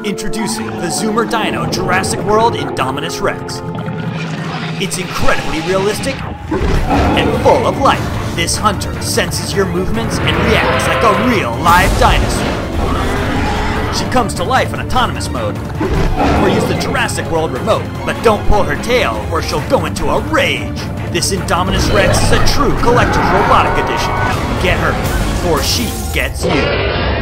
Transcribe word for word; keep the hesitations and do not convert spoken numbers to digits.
Introducing the Zoomer Dino Jurassic World Indominus Rex. It's incredibly realistic and full of life. This hunter senses your movements and reacts like a real live dinosaur. She comes to life in autonomous mode, or use the Jurassic World remote, but don't pull her tail or she'll go into a rage. This Indominus Rex is a true collector's robotic edition. Get her before she gets you.